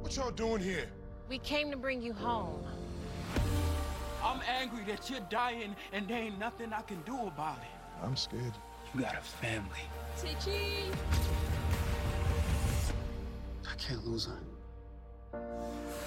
What y'all doing here? We came to bring you home. I'm angry that you're dying and there ain't nothing I can do about it. I'm scared. You got a family. Taye. I can't lose her.